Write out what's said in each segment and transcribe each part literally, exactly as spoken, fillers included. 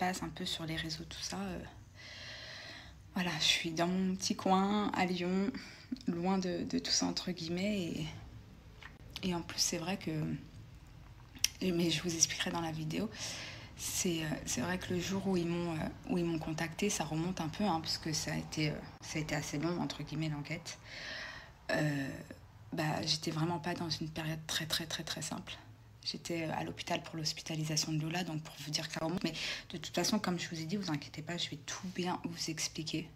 passe un peu sur les réseaux, tout ça. Euh, voilà, je suis dans mon petit coin à Lyon, loin de, de tout ça entre guillemets. Et, et en plus, c'est vrai que, mais je vous expliquerai dans la vidéo, c'est c'est vrai que le jour où ils m'ont euh, où ils m'ont contacté, ça remonte un peu, hein, parce que ça a été euh, ça a été assez long entre guillemets l'enquête. Euh, bah, j'étais vraiment pas dans une période très très très très simple. J'étais à l'hôpital pour l'hospitalisation de Lola, donc pour vous dire que ça remonte. Mais de toute façon, comme je vous ai dit, vous inquiétez pas, je vais tout bien vous expliquer.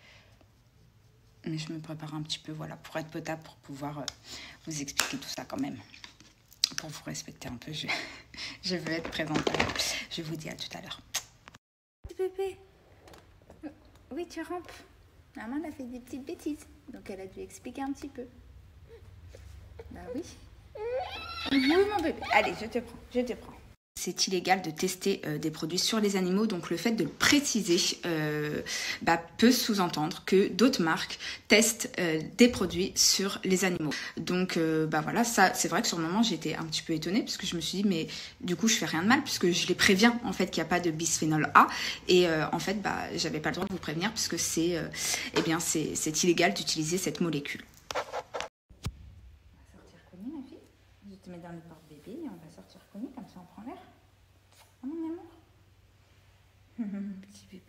Mais je me prépare un petit peu, voilà, pour être potable, pour pouvoir euh, vous expliquer tout ça quand même. Pour vous respecter un peu, je, je veux être présentable. Je vous dis à tout à l'heure. Bébé, oui, tu rampes. Maman a fait des petites bêtises, donc elle a dû expliquer un petit peu. Bah oui. Oui, mon bébé. Allez, je te prends, je te prends. C'est illégal de tester euh, des produits sur les animaux, donc le fait de le préciser euh, bah, peut sous-entendre que d'autres marques testent euh, des produits sur les animaux. Donc euh, bah voilà, ça c'est vrai que sur le moment j'étais un petit peu étonnée parce que je me suis dit mais du coup je fais rien de mal puisque je les préviens en fait qu'il n'y a pas de bisphénol A et euh, en fait bah j'avais pas le droit de vous prévenir puisque c'est euh, eh bien c'est c'est illégal d'utiliser cette molécule. On va sortir Connie, ma fille. Je te mets dans le porte-bébé et on va sortir Connie comme ça on prend l'air. Oh mon amour. Petit bébé.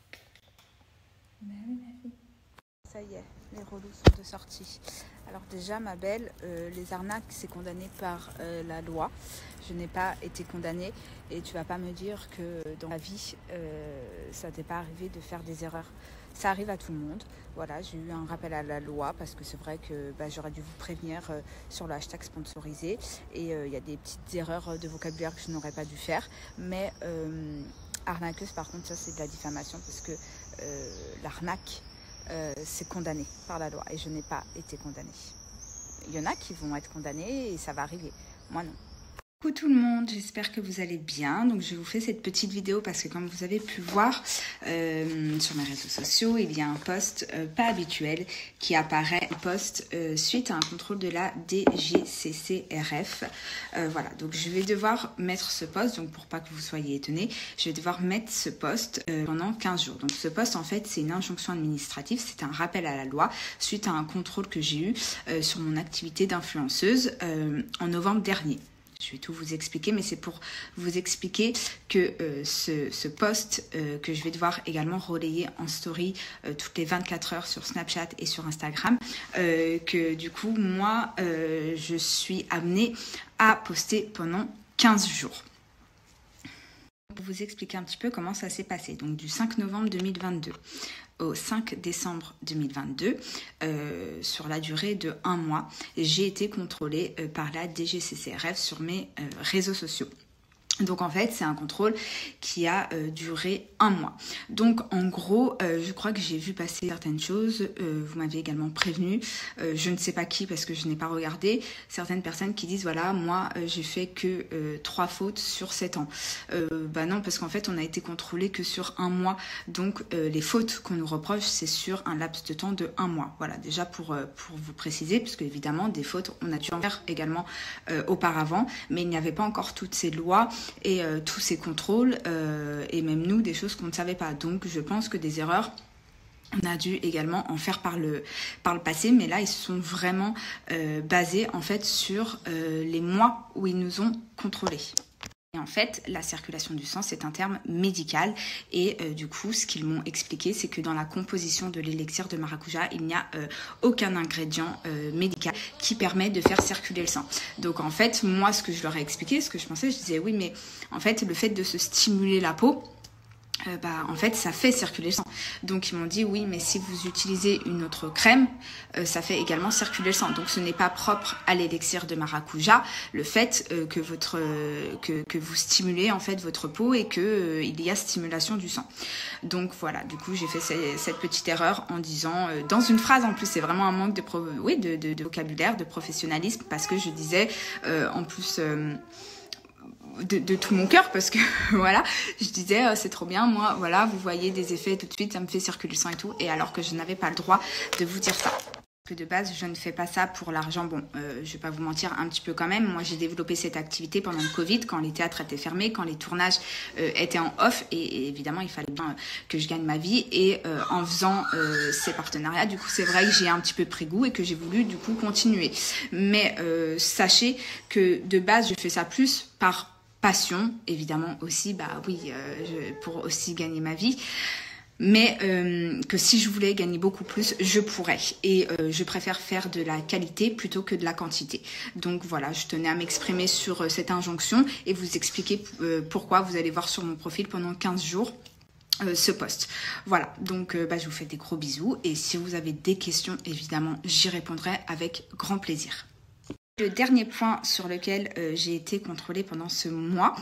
Bah oui, ma fille. Ça y est, les relous sont de sortie. Alors déjà, ma belle, euh, les arnaques, c'est condamné par euh, la loi. Je n'ai pas été condamnée et tu vas pas me dire que dans la vie, euh, ça t'est pas arrivé de faire des erreurs. Ça arrive à tout le monde. Voilà, j'ai eu un rappel à la loi parce que c'est vrai que bah, j'aurais dû vous prévenir euh, sur le hashtag sponsorisé. Et il euh, y a des petites erreurs de vocabulaire que je n'aurais pas dû faire. Mais euh, arnaqueuse, par contre, ça c'est de la diffamation parce que euh, l'arnaque, euh, c'est condamné par la loi. Et je n'ai pas été condamnée. Il y en a qui vont être condamnés et ça va arriver. Moi non. Coucou tout le monde, j'espère que vous allez bien. Donc je vous fais cette petite vidéo parce que comme vous avez pu voir euh, sur mes réseaux sociaux, il y a un post euh, pas habituel qui apparaît, un post euh, suite à un contrôle de la D G C C R F. Euh, voilà, donc je vais devoir mettre ce post, donc pour pas que vous soyez étonnés, je vais devoir mettre ce post euh, pendant quinze jours. Donc ce post en fait c'est une injonction administrative, c'est un rappel à la loi suite à un contrôle que j'ai eu euh, sur mon activité d'influenceuse euh, en novembre dernier. Je vais tout vous expliquer, mais c'est pour vous expliquer que euh, ce, ce post euh, que je vais devoir également relayer en story euh, toutes les vingt-quatre heures sur Snapchat et sur Instagram, euh, que du coup, moi, euh, je suis amenée à poster pendant quinze jours. Pour vous expliquer un petit peu comment ça s'est passé, donc du cinq novembre deux mille vingt-deux au cinq décembre deux mille vingt-deux, euh, sur la durée de un mois, j'ai été contrôlée euh, par la D G C C R F sur mes euh, réseaux sociaux. Donc en fait, c'est un contrôle qui a euh, duré un mois. Donc en gros, euh, je crois que j'ai vu passer certaines choses. Euh, vous m'avez également prévenu. Euh, je ne sais pas qui parce que je n'ai pas regardé. Certaines personnes qui disent voilà, moi euh, j'ai fait que euh, trois fautes sur sept ans. Euh, bah non, parce qu'en fait, on a été contrôlé que sur un mois. Donc euh, les fautes qu'on nous reproche, c'est sur un laps de temps de un mois. Voilà, déjà pour euh, pour vous préciser, parce qu'évidemment des fautes, on a dû en faire également euh, auparavant, mais il n'y avait pas encore toutes ces lois et euh, tous ces contrôles euh, et même nous des choses qu'on ne savait pas. Donc je pense que des erreurs on a dû également en faire par le, par le passé, mais là ils sont vraiment euh, basés en fait sur euh, les mois où ils nous ont contrôlés. Et en fait, la circulation du sang, c'est un terme médical. Et euh, du coup, ce qu'ils m'ont expliqué, c'est que dans la composition de l'élixir de maracuja, il n'y a euh, aucun ingrédient euh, médical qui permet de faire circuler le sang. Donc en fait, moi, ce que je leur ai expliqué, ce que je pensais, je disais oui, mais en fait, le fait de se stimuler la peau, Euh, bah, en fait, ça fait circuler le sang. Donc, ils m'ont dit, oui, mais si vous utilisez une autre crème, euh, ça fait également circuler le sang. Donc, ce n'est pas propre à l'élixir de maracuja, le fait euh, que, votre, euh, que, que vous stimulez en fait votre peau et qu'il euh, y a stimulation du sang. Donc, voilà, du coup, j'ai fait ces, cette petite erreur en disant, euh, dans une phrase en plus, c'est vraiment un manque de, pro oui, de, de, de vocabulaire, de professionnalisme, parce que je disais, euh, en plus... Euh, De, de tout mon cœur parce que voilà, je disais oh, c'est trop bien, moi voilà, vous voyez des effets tout de suite, ça me fait circuler le sang et tout, et alors que je n'avais pas le droit de vous dire ça. Que de base, je ne fais pas ça pour l'argent. Bon, euh, je vais pas vous mentir, un petit peu quand même. Moi, j'ai développé cette activité pendant le Covid, quand les théâtres étaient fermés, quand les tournages euh, étaient en off. Et, et évidemment, il fallait bien euh, que je gagne ma vie. Et euh, en faisant euh, ces partenariats, du coup, c'est vrai que j'ai un petit peu pris goût et que j'ai voulu, du coup, continuer. Mais euh, sachez que de base, je fais ça plus par passion. Évidemment aussi, bah oui, euh, je, pour aussi gagner ma vie. Mais euh, que si je voulais gagner beaucoup plus, je pourrais. Et euh, je préfère faire de la qualité plutôt que de la quantité. Donc voilà, je tenais à m'exprimer sur euh, cette injonction et vous expliquer euh, pourquoi vous allez voir sur mon profil pendant quinze jours. Euh, ce post. Voilà, donc euh, bah, je vous fais des gros bisous. Et si vous avez des questions, évidemment, j'y répondrai avec grand plaisir. Le dernier point sur lequel euh, j'ai été contrôlée pendant ce mois,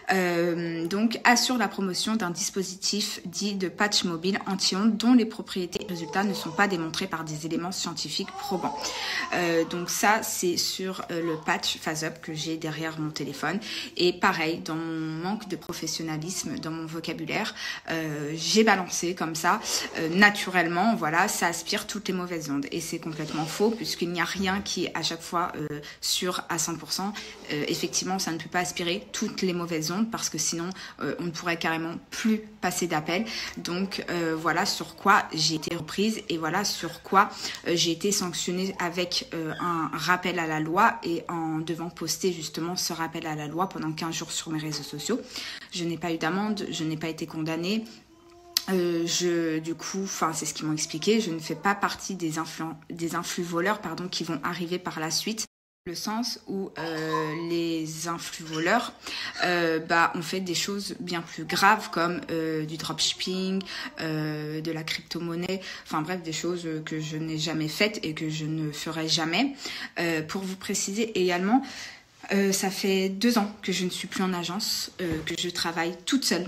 euh, donc assure la promotion d'un dispositif dit de patch mobile anti-ondes dont les propriétés et résultats ne sont pas démontrés par des éléments scientifiques probants. Euh, donc ça, c'est sur euh, le patch Phase-Up que j'ai derrière mon téléphone. Et pareil, dans mon manque de professionnalisme, dans mon vocabulaire, euh, j'ai balancé comme ça, euh, naturellement, voilà, ça aspire toutes les mauvaises ondes. Et c'est complètement faux puisqu'il n'y a rien qui, à chaque fois, euh, sûr à cent pour cent. Euh, effectivement, ça ne peut pas aspirer toutes les mauvaises ondes parce que sinon, euh, on ne pourrait carrément plus passer d'appel. Donc, euh, voilà sur quoi j'ai été reprise et voilà sur quoi euh, j'ai été sanctionnée avec euh, un rappel à la loi et en devant poster justement ce rappel à la loi pendant quinze jours sur mes réseaux sociaux. Je n'ai pas eu d'amende, je n'ai pas été condamnée. Euh, je, du coup, enfin, c'est ce qu'ils m'ont expliqué, je ne fais pas partie des influx, des influx voleurs, pardon, qui vont arriver par la suite. Le sens où euh, les influx voleurs euh, bah, ont fait des choses bien plus graves comme euh, du dropshipping, euh, de la crypto-monnaie, enfin bref, des choses que je n'ai jamais faites et que je ne ferai jamais. Euh, pour vous préciser également, euh, ça fait deux ans que je ne suis plus en agence, euh, que je travaille toute seule.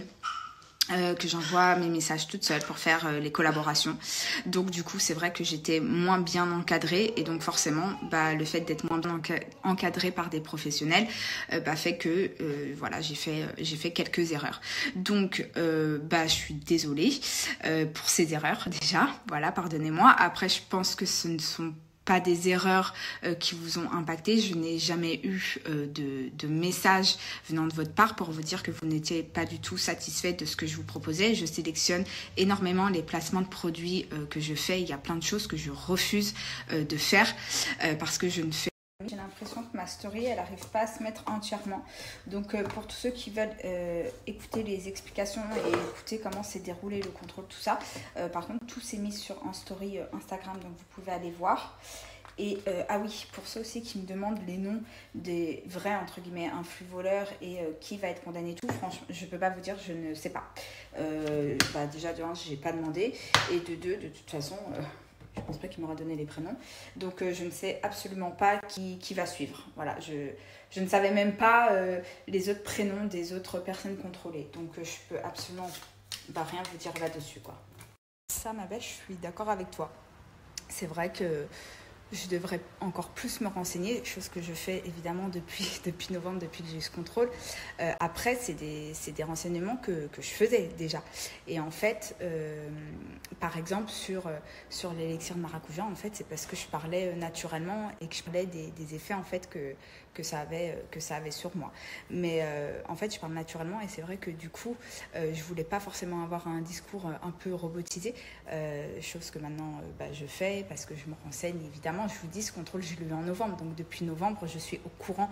Euh, que j'envoie mes messages toute seule pour faire euh, les collaborations. Donc du coup, c'est vrai que j'étais moins bien encadrée et donc forcément, bah, le fait d'être moins bien encadrée par des professionnels euh, bah, fait que euh, voilà, j'ai fait, j'ai fait quelques erreurs. Donc, euh, bah, je suis désolée euh, pour ces erreurs déjà. Voilà, pardonnez-moi. Après, je pense que ce ne sont pas des erreurs euh, qui vous ont impacté. Je n'ai jamais eu euh, de, de message venant de votre part pour vous dire que vous n'étiez pas du tout satisfait de ce que je vous proposais. Je sélectionne énormément les placements de produits euh, que je fais. Il y a plein de choses que je refuse euh, de faire euh, parce que je ne fais. J'ai l'impression que ma story, elle n'arrive pas à se mettre entièrement. Donc euh, pour tous ceux qui veulent euh, écouter les explications et écouter comment s'est déroulé le contrôle, tout ça, euh, par contre, tout s'est mis sur en story euh, Instagram, donc vous pouvez aller voir. Et euh, ah oui, pour ceux aussi qui me demandent les noms des vrais, entre guillemets, influx voleurs et euh, qui va être condamné, tout, franchement, je ne peux pas vous dire, je ne sais pas. Euh, bah, déjà, de un, je n'ai pas demandé. Et de deux, de toute façon... Euh, je ne pense pas qu'il m'aura donné les prénoms. Donc, euh, je ne sais absolument pas qui, qui va suivre. Voilà, je, je ne savais même pas euh, les autres prénoms des autres personnes contrôlées. Donc, euh, je peux absolument bah, rien vous dire là-dessus, quoi. Ça, ma belle, je suis d'accord avec toi. C'est vrai que je devrais encore plus me renseigner, chose que je fais évidemment depuis, depuis novembre, depuis que j'ai eu ce contrôle. Euh, après, c'est des, c'est des renseignements que, que je faisais déjà. Et en fait, euh, par exemple, sur, sur l'élixir de maracuja, en fait, c'est parce que je parlais naturellement et que je parlais des, des effets en fait, que, que, ça avait, que ça avait sur moi. Mais euh, en fait, je parle naturellement et c'est vrai que du coup, euh, je ne voulais pas forcément avoir un discours un peu robotisé, euh, chose que maintenant euh, bah, je fais parce que je me renseigne évidemment. Je vous dis, ce contrôle, je l'ai eu en novembre. Donc, depuis novembre, je suis au courant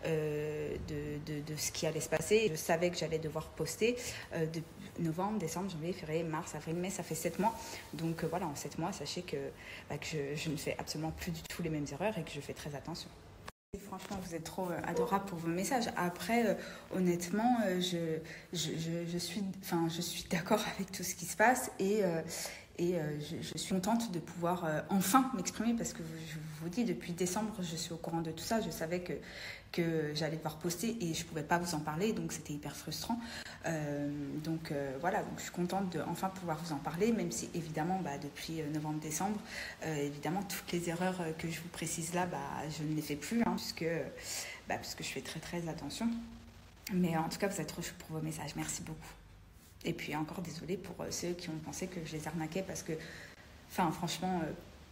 euh, de, de, de ce qui allait se passer. Je savais que j'allais devoir poster euh, de novembre, décembre, janvier, février, mars, avril, mai. Ça fait sept mois. Donc, euh, voilà, en sept mois, sachez que, bah, que je, je ne fais absolument plus du tout les mêmes erreurs et que je fais très attention. Franchement, vous êtes trop adorable pour vos messages. Après, euh, honnêtement, euh, je, je, je, je suis, enfin, je suis d'accord avec tout ce qui se passe et... Euh, Et euh, je, je suis contente de pouvoir euh, enfin m'exprimer parce que je vous dis, depuis décembre, je suis au courant de tout ça. Je savais que, que j'allais devoir poster et je ne pouvais pas vous en parler, donc c'était hyper frustrant. Euh, donc euh, voilà, donc je suis contente de enfin pouvoir vous en parler, même si évidemment, bah, depuis novembre-décembre, euh, évidemment, toutes les erreurs que je vous précise là, bah, je ne les fais plus, hein, puisque, bah, puisque je fais très très attention. Mais en tout cas, vous êtes trop chou pour vos messages. Merci beaucoup. Et puis encore désolée pour ceux qui ont pensé que je les arnaquais parce que, enfin franchement, euh,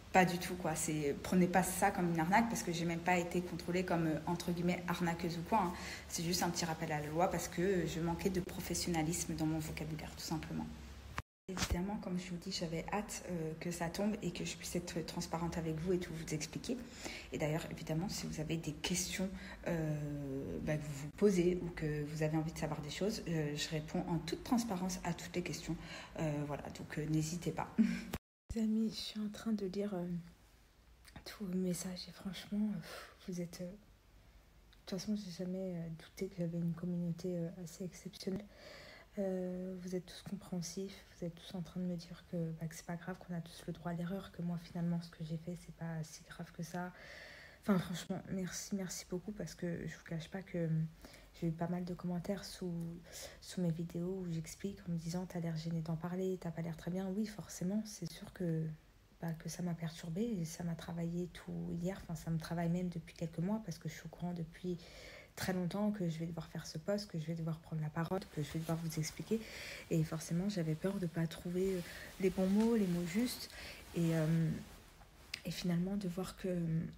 pas du tout, quoi. C'est, prenez pas ça comme une arnaque, parce que j'ai même pas été contrôlée comme, euh, entre guillemets, arnaqueuse ou quoi, hein. C'est juste un petit rappel à la loi, parce que je manquais de professionnalisme dans mon vocabulaire, tout simplement. Évidemment, comme je vous dis, j'avais hâte euh, que ça tombe et que je puisse être transparente avec vous et tout vous expliquer. Et d'ailleurs, évidemment, si vous avez des questions euh, bah, que vous vous posez ou que vous avez envie de savoir des choses, euh, je réponds en toute transparence à toutes les questions. Euh, voilà, donc euh, n'hésitez pas. Les amis, je suis en train de lire euh, tous vos messages et franchement, euh, vous êtes... Euh... De toute façon, j'ai jamais euh, douté que j'avais une communauté euh, assez exceptionnelle. Euh, vous êtes tous compréhensifs, vous êtes tous en train de me dire que, bah, que c'est pas grave, qu'on a tous le droit à l'erreur, que moi finalement ce que j'ai fait c'est pas si grave que ça. Enfin franchement, merci, merci beaucoup, parce que je vous cache pas que j'ai eu pas mal de commentaires sous, sous mes vidéos où j'explique en me disant t'as l'air gêné d'en parler, t'as pas l'air très bien. Oui, forcément, c'est sûr que, bah, que ça m'a perturbée et ça m'a travaillé tout hier, enfin ça me travaille même depuis quelques mois, parce que je suis au courant depuis très longtemps que je vais devoir faire ce poste, que je vais devoir prendre la parole, que je vais devoir vous expliquer. Et forcément, j'avais peur de ne pas trouver les bons mots, les mots justes. Et, euh, et finalement, de voir que...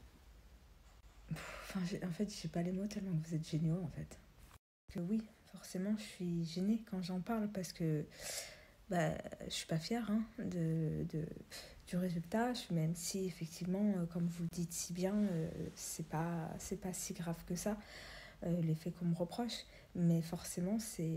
Enfin, en fait, j'ai pas les mots tellement que vous êtes géniaux, en fait. Que oui, forcément, je suis gênée quand j'en parle, parce que bah, je suis pas fière hein, de, de, du résultat, même si, effectivement, comme vous le dites si bien, euh, c'est pas, c'est pas si grave que ça. Euh, les faits qu'on me reproche, mais forcément c'est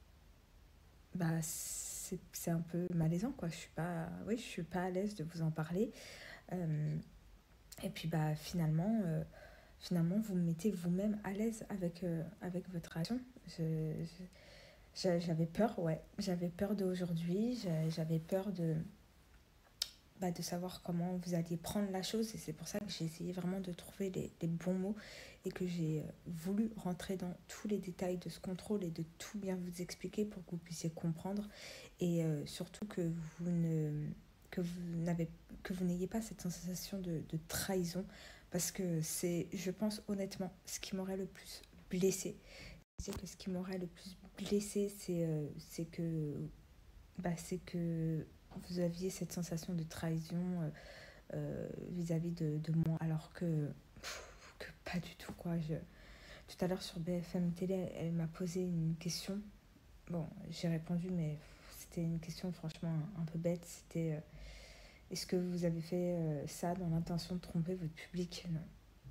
bah c'est, c'est un peu malaisant, quoi. Je suis pas oui je suis pas à l'aise de vous en parler, euh, et puis bah finalement euh, finalement vous me mettez vous-même à l'aise avec euh, avec votre action. je, je, j'avais peur, ouais j'avais peur d'aujourd'hui, j'avais peur de Bah, de savoir comment vous alliez prendre la chose, et c'est pour ça que j'ai essayé vraiment de trouver les, les bons mots, et que j'ai voulu rentrer dans tous les détails de ce contrôle et de tout bien vous expliquer pour que vous puissiez comprendre, et euh, surtout que vous ne que vous n'avez que vous n'ayez pas cette sensation de, de trahison, parce que c'est, je pense honnêtement, ce qui m'aurait le plus blessée. C'est que ce qui m'aurait le plus blessée, c'est euh, c'est que bah c'est que vous aviez cette sensation de trahison euh, euh, vis-à-vis de, de moi, alors que, pff, que pas du tout, quoi. Je, tout à l'heure sur B F M Télé, elle, elle m'a posé une question. Bon, j'ai répondu, mais c'était une question franchement un, un peu bête. C'était euh, est-ce que vous avez fait euh, ça dans l'intention de tromper votre public? Non.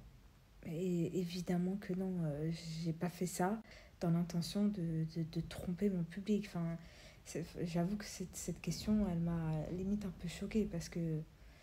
Et évidemment que non, euh, j'ai pas fait ça dans l'intention de, de, de tromper mon public. Enfin, c'est, j'avoue que cette, cette question, elle m'a limite un peu choquée, parce que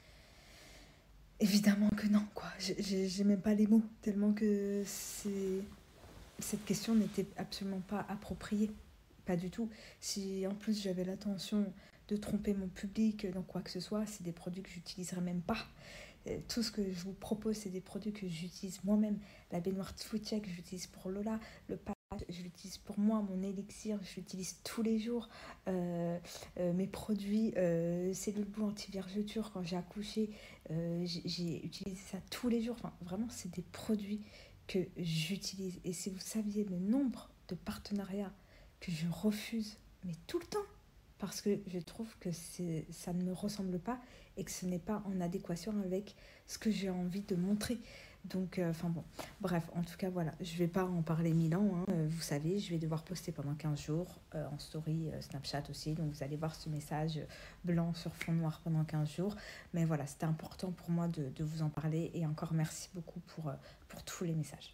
évidemment que non, quoi. J'ai, j'ai même pas les mots, tellement que c'est, cette question n'était absolument pas appropriée, pas du tout. Si en plus j'avais l'intention de tromper mon public dans quoi que ce soit, c'est des produits que j'utiliserais même pas. Tout ce que je vous propose, c'est des produits que j'utilise moi-même. La baignoire Tfoutia que j'utilise pour Lola, le patch, je l'utilise pour moi, mon élixir, je l'utilise tous les jours. Euh, euh, mes produits, euh, cellule bleu anti-vergeture, quand j'ai accouché, euh, j'ai, j'ai utilisé ça tous les jours. Enfin, vraiment, c'est des produits que j'utilise. Et si vous saviez le nombre de partenariats que je refuse, mais tout le temps, parce que je trouve que c'est, ça ne me ressemble pas et que ce n'est pas en adéquation avec ce que j'ai envie de montrer. Donc, enfin euh, bon, bref, en tout cas, voilà, je ne vais pas en parler mille ans, hein, euh, vous savez, je vais devoir poster pendant quinze jours, euh, en story, euh, Snapchat aussi, donc vous allez voir ce message blanc sur fond noir pendant quinze jours. Mais voilà, c'était important pour moi de, de vous en parler, et encore merci beaucoup pour, euh, pour tous les messages.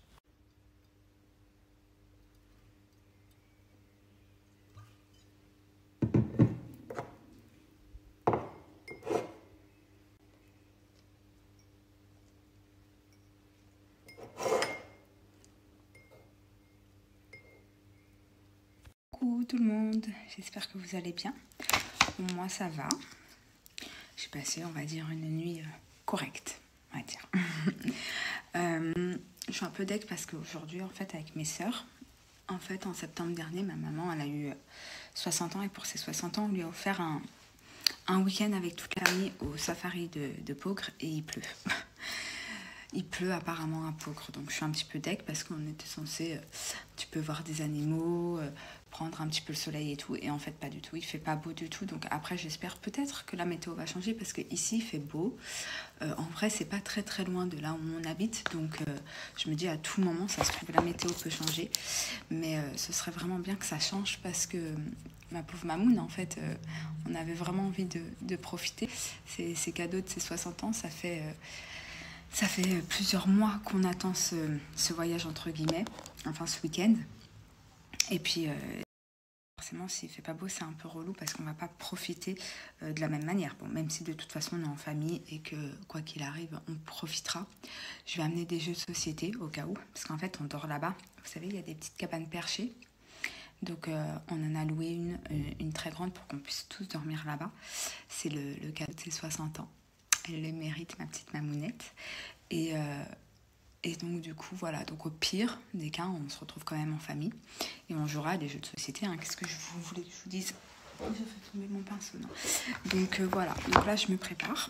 Coucou tout le monde, j'espère que vous allez bien. Moi ça va. J'ai passé, on va dire, une nuit correcte, on va dire. euh, je suis un peu deg parce qu'aujourd'hui, en fait, avec mes sœurs, en fait, en septembre dernier, ma maman, elle a eu soixante ans, et pour ses soixante ans, on lui a offert un, un week-end avec toute la famille au safari de, de Peaugres, et il pleut. Il pleut apparemment à Peaugres, donc je suis un petit peu deg parce qu'on était censé, euh, tu peux voir des animaux, euh, prendre un petit peu le soleil et tout, et en fait pas du tout, il fait pas beau du tout. Donc après j'espère peut-être que la météo va changer, parce que ici il fait beau. Euh, en vrai c'est pas très très loin de là où on habite, donc euh, je me dis à tout moment ça se trouve la météo peut changer, mais euh, ce serait vraiment bien que ça change, parce que euh, ma pauvre Mamoun en fait euh, on avait vraiment envie de, de profiter. Ces, ces cadeaux de ses soixante ans, ça fait euh, ça fait plusieurs mois qu'on attend ce, ce voyage entre guillemets, enfin ce week-end. Et puis, euh, forcément, s'il ne fait pas beau, c'est un peu relou, parce qu'on ne va pas profiter euh, de la même manière. Bon, même si de toute façon, on est en famille et que, quoi qu'il arrive, on profitera. Je vais amener des jeux de société au cas où, parce qu'en fait, on dort là-bas. Vous savez, il y a des petites cabanes perchées. Donc, euh, on en a loué une, une très grande pour qu'on puisse tous dormir là-bas. C'est le, le cadeau de ses soixante ans. Elle le mérite, ma petite mamounette. Et... Euh, Et donc du coup voilà, donc au pire des cas on se retrouve quand même en famille et on jouera à des jeux de société, hein. Qu'est-ce que je vous voulais que je vous dise? J'ai fait tomber mon pinceau, non. Donc euh, voilà, donc là je me prépare.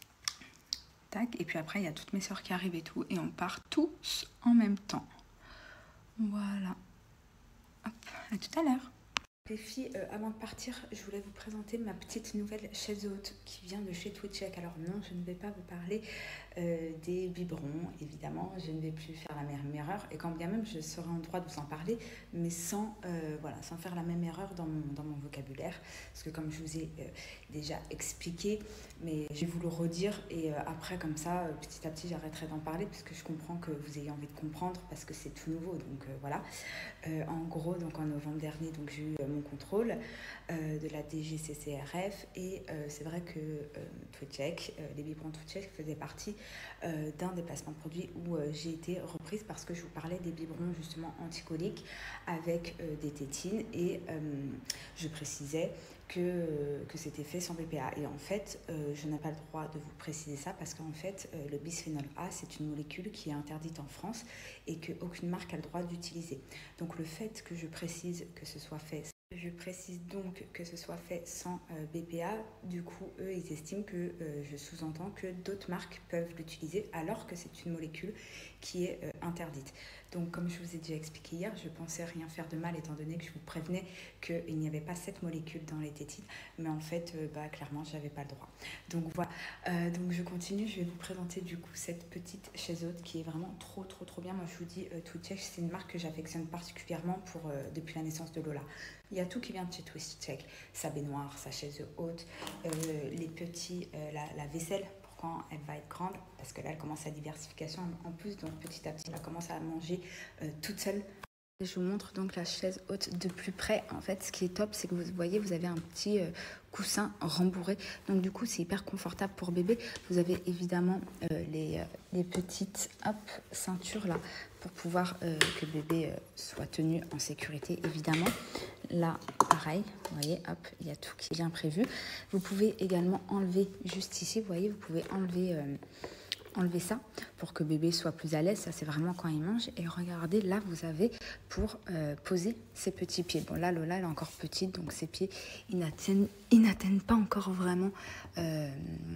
Tac, et puis après il y a toutes mes soeurs qui arrivent et tout, et on part tous en même temps. Voilà. Hop, à tout à l'heure. Les filles, euh, avant de partir, je voulais vous présenter ma petite nouvelle chaise haute qui vient de chez Twitchek. Alors non, je ne vais pas vous parler euh, des biberons, évidemment. Je ne vais plus faire la même erreur. Et quand bien même, je serai en droit de vous en parler, mais sans, euh, voilà, sans faire la même erreur dans mon, dans mon vocabulaire. Parce que comme je vous ai euh, déjà expliqué, mais je vais vous le redire. Et euh, après, comme ça, euh, petit à petit, j'arrêterai d'en parler, parce que je comprends que vous ayez envie de comprendre, parce que c'est tout nouveau. Donc euh, voilà. Euh, en gros, donc en novembre dernier, donc j'ai eu euh, mon contrôle euh, de la D G C C R F, et euh, c'est vrai que euh, Twitchek, euh, les biberons Twitchek faisaient partie euh, d'un des placements de produits où euh, j'ai été reprise, parce que je vous parlais des biberons justement anticoliques avec euh, des tétines, et euh, je précisais que, euh, que c'était fait sans B P A. Et en fait, euh, je n'ai pas le droit de vous préciser ça, parce qu'en fait, euh, le bisphénol A, c'est une molécule qui est interdite en France et qu'aucune marque a le droit d'utiliser. Donc le fait que je précise que ce soit fait Je précise donc que ce soit fait sans euh, B P A, du coup, eux, ils estiment que euh, je sous-entends que d'autres marques peuvent l'utiliser, alors que c'est une molécule qui est euh, interdite. Donc, comme je vous ai déjà expliqué hier, je pensais rien faire de mal, étant donné que je vous prévenais qu'il n'y avait pas cette molécule dans les tétines, mais en fait, euh, bah, clairement, je n'avais pas le droit. Donc voilà, euh, donc je continue, je vais vous présenter du coup cette petite chaise haute qui est vraiment trop, trop, trop bien. Moi, je vous dis, euh, Twitchek, c'est une marque que j'affectionne particulièrement pour, euh, depuis la naissance de Lola. Il y a tout qui vient de chez Twitchek, sa baignoire, sa chaise haute, euh, les petits, euh, la, la vaisselle pour quand elle va être grande, parce que là elle commence sa diversification en plus, donc petit à petit elle commence à manger euh, toute seule. Je vous montre donc la chaise haute de plus près. En fait, ce qui est top, c'est que vous voyez, vous avez un petit euh, coussin rembourré. Donc du coup, c'est hyper confortable pour bébé. Vous avez évidemment euh, les, euh, les petites hop, ceintures là pour pouvoir euh, que bébé euh, soit tenu en sécurité, évidemment. Là, pareil, vous voyez, hop, il y a tout qui est bien prévu. Vous pouvez également enlever juste ici, vous voyez, vous pouvez enlever... Euh, enlever ça pour que bébé soit plus à l'aise. Ça, c'est vraiment quand il mange. Et regardez, là, vous avez pour euh, poser ses petits pieds. Bon, là, Lola, elle est encore petite, donc ses pieds, ils n'atteignent, ils n'atteignent pas encore vraiment euh,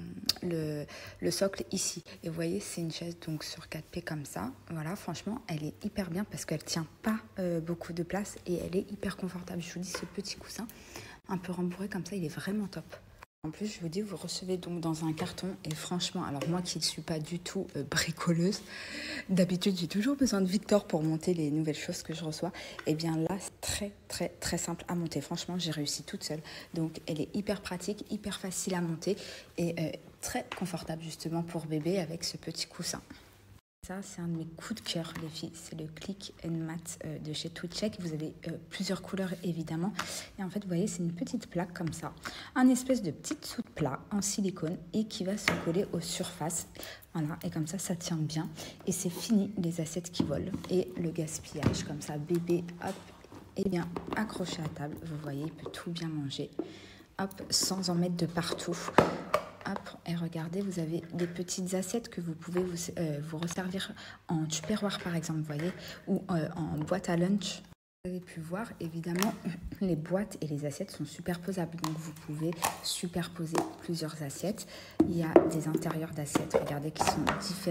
le, le socle ici. Et vous voyez, c'est une chaise donc sur quatre pieds comme ça. Voilà, franchement, elle est hyper bien parce qu'elle tient pas euh, beaucoup de place et elle est hyper confortable. Je vous dis, ce petit coussin un peu rembourré comme ça, il est vraiment top. En plus, je vous dis, vous recevez donc dans un carton. Et franchement, alors moi qui ne suis pas du tout euh, bricoleuse, d'habitude, j'ai toujours besoin de Victor pour monter les nouvelles choses que je reçois. Et bien là, c'est très, très, très simple à monter. Franchement, j'ai réussi toute seule. Donc, elle est hyper pratique, hyper facile à monter et euh, très confortable justement pour bébé avec ce petit coussin. Ça, c'est un de mes coups de cœur, les filles. C'est le Click and Mat euh, de chez Twitchek. Vous avez euh, plusieurs couleurs, évidemment. Et en fait, vous voyez, c'est une petite plaque comme ça. Un espèce de petite soude plat en silicone et qui va se coller aux surfaces. Voilà, et comme ça, ça tient bien. Et c'est fini, les assiettes qui volent. Et le gaspillage, comme ça, bébé, hop, est bien accroché à table. Vous voyez, il peut tout bien manger. Hop, sans en mettre de partout. Hop, et regardez, vous avez des petites assiettes que vous pouvez vous, euh, vous resservir en tupperware par exemple, vous voyez, ou euh, en boîte à lunch. Vous avez pu voir, évidemment, les boîtes et les assiettes sont superposables. Donc, vous pouvez superposer plusieurs assiettes. Il y a des intérieurs d'assiettes, regardez, qui sont différentes.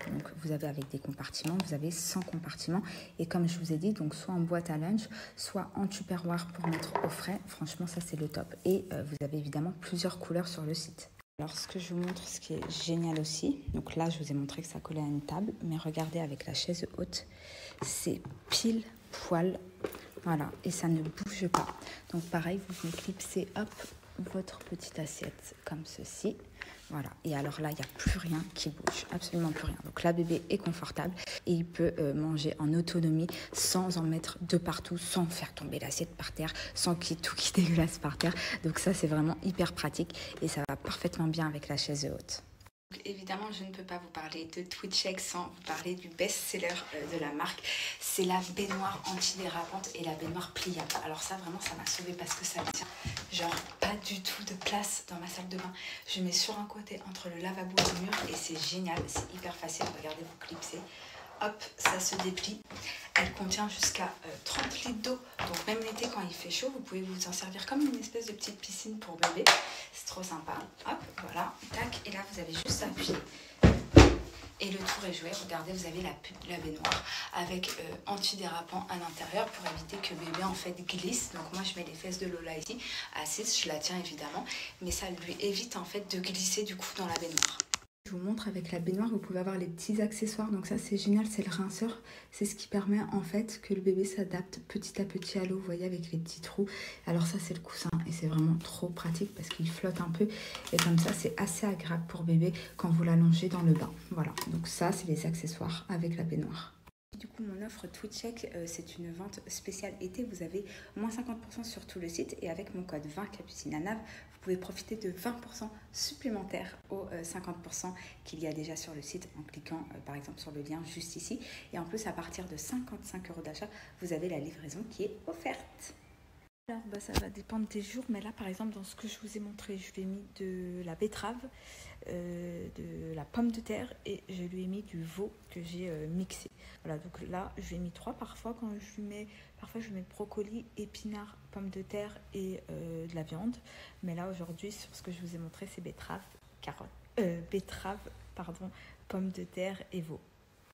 Donc vous avez avec des compartiments, vous avez sans compartiments. Et comme je vous ai dit, donc soit en boîte à lunch, soit en tupperware pour mettre au frais. Franchement, ça c'est le top. Et euh, vous avez évidemment plusieurs couleurs sur le site. Alors ce que je vous montre, ce qui est génial aussi, donc là je vous ai montré que ça collait à une table, mais regardez avec la chaise haute, c'est pile poil, voilà, et ça ne bouge pas. Donc pareil, vous venez clipser, hop, votre petite assiette comme ceci, voilà. Et alors là, il n'y a plus rien qui bouge, absolument plus rien. Donc là, bébé est confortable et il peut euh, manger en autonomie sans en mettre de partout, sans faire tomber l'assiette par terre, sans qu'il y ait tout qui dégueulasse par terre. Donc ça, c'est vraiment hyper pratique et ça va parfaitement bien avec la chaise haute. Donc, évidemment, je ne peux pas vous parler de Twitchex sans vous parler du best-seller euh, de la marque. C'est la baignoire antidérapante et la baignoire pliable. Alors ça, vraiment, ça m'a sauvée parce que ça tient genre pas du tout de place dans ma salle de bain. Je mets sur un côté entre le lavabo et le mur et c'est génial, c'est hyper facile. Regardez, vous clipsez. Hop, ça se déplie. Elle contient jusqu'à euh, trente litres d'eau. Donc même l'été, quand il fait chaud, vous pouvez vous en servir comme une espèce de petite piscine pour bébé. C'est trop sympa. Hop, voilà, tac. Et là, vous avez juste à appuyer. Et le tour est joué. Regardez, vous avez la, la baignoire avec euh, antidérapant à l'intérieur pour éviter que bébé en fait glisse. Donc moi, je mets les fesses de Lola ici. Assise, je la tiens évidemment. Mais ça lui évite en fait de glisser du coup dans la baignoire. Je vous montre avec la baignoire, vous pouvez avoir les petits accessoires, donc ça c'est génial, c'est le rinceur, c'est ce qui permet en fait que le bébé s'adapte petit à petit à l'eau, vous voyez, avec les petits trous. Alors ça c'est le coussin et c'est vraiment trop pratique parce qu'il flotte un peu et comme ça c'est assez agréable pour bébé quand vous l'allongez dans le bain. Voilà, donc ça c'est les accessoires avec la baignoire. Du coup, mon offre Twitchex, euh, c'est une vente spéciale été. Vous avez moins cinquante pour cent sur tout le site et avec mon code vingt Capucinanav, vous pouvez profiter de vingt pour cent supplémentaires aux euh, cinquante pour cent qu'il y a déjà sur le site en cliquant euh, par exemple sur le lien juste ici. Et en plus, à partir de cinquante-cinq euros d'achat, vous avez la livraison qui est offerte. Alors, bah, ça va dépendre des jours, mais là par exemple dans ce que je vous ai montré, je lui ai mis de la betterave, euh, de la pomme de terre et je lui ai mis du veau que j'ai euh, mixé. Voilà, donc là je lui ai mis trois. Parfois quand je lui mets, parfois je lui mets brocoli, épinards, pommes de terre et euh, de la viande. Mais là aujourd'hui sur ce que je vous ai montré, c'est betterave, carotte, euh, betterave, pardon, pommes de terre et veau.